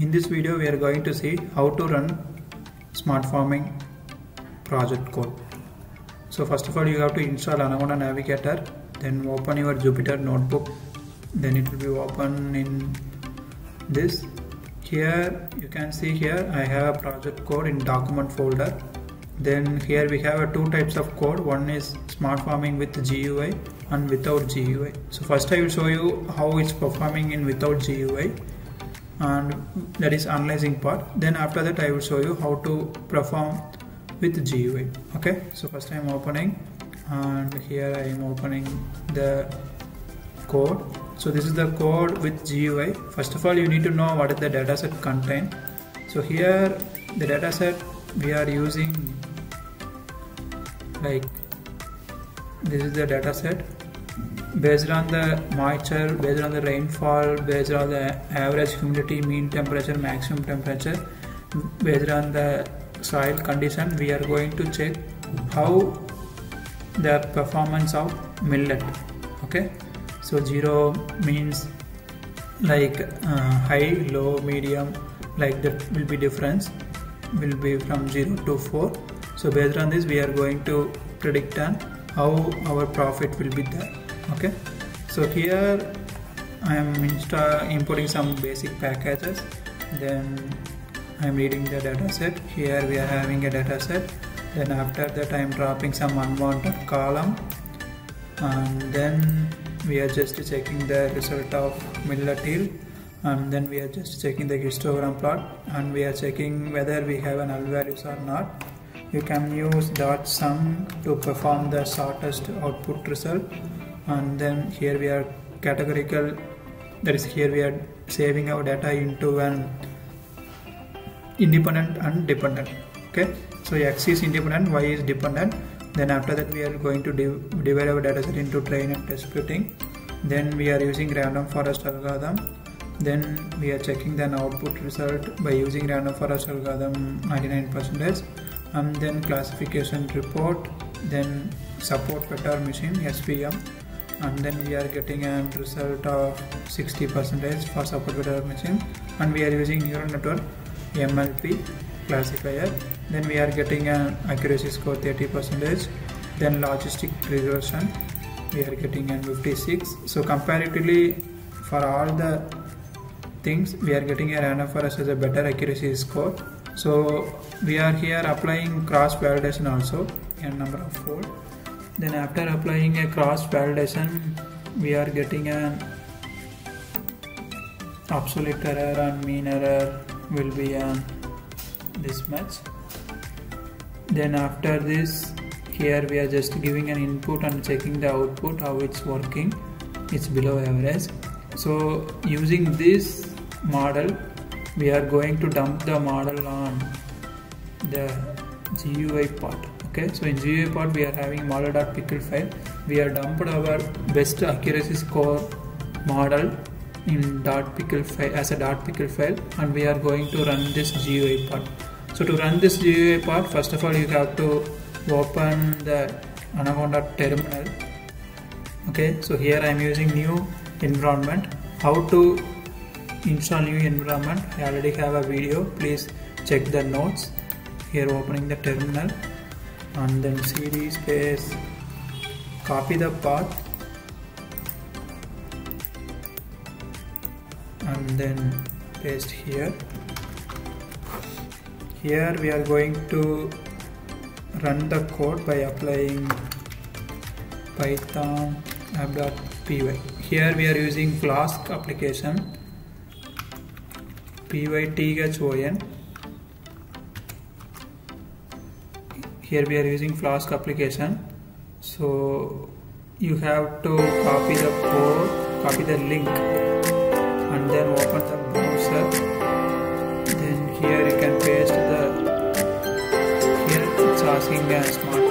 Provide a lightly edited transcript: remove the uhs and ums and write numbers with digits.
In this video we are going to see how to run smart farming project code. So first of all you have to install Anaconda Navigator, then open your Jupyter notebook, then it will be open in this. Here you can see here I have a project code in document folder. Then here we have two types of code. One is smart farming with GUI and without GUI. So first I will show you how it's performing in without GUI, and that is analyzing part. Then after that I will show you how to perform with GUI. Okay, so first I am opening, and here I am opening the code. So this is the code with GUI. First of all you need to know what is the dataset contain. So here the dataset we are using, like this is the dataset based on the moisture, based on the rainfall, based on the average humidity, mean temperature, maximum temperature, based on the soil condition. We are going to check how the performance of millet. Okay, so 0 means like high, low, medium, like that will be difference, will be from 0 to 4. So based on this we are going to predict on how our profit will be there. Okay, so here I am importing some basic packages, then I am reading the dataset. Here we are having a dataset. Then after that I am dropping some unwanted column, and then we are just checking the result of millet yield, and then we are just checking the histogram plot, and we are checking whether we have an null values or not. You can use .sum to perform the shortest output result, and then here we are categorical, that is here we are saving our data into an independent and dependent. Okay, so X is independent, Y is dependent. Then after that we are going to divide our dataset into train and test splitting. Then we are using random forest algorithm. Then we are checking the output result by using random forest algorithm 99%, and then classification report, then support vector machine SVM, and then we are getting a result of 60% for support vector machine, and we are using neural network MLP classifier. Then we are getting an accuracy score 30%. Then logistic regression we are getting an 56. So comparatively for all the things we are getting a random forest as a better accuracy score. So we are here applying cross validation also in number of 4. Then after applying a cross validation we are getting an absolute error and mean error will be this much. Then after this here we are just giving an input and checking the output how it's working. It's below average. So using this model we are going to dump the model on the GUI part. Okay, so in GUI part we are having model.pickle file. We are dumped our best accuracy score model in .pickle file as a .pickle file, and we are going to run this GUI part. So to run this GUI part, first of all you have to open the Anaconda terminal. Okay, so here I am using new environment. How to install new environment, I already have a video, please check the notes. Here opening the terminal, and then cd space copy the path, and then paste here. Here we are going to run the code by applying python app.py. Here we are using Flask application, python. Here we are using Flask application. So you have to copy the code, copy the link, and then open the browser. Then here you can paste the, here it's asking a smart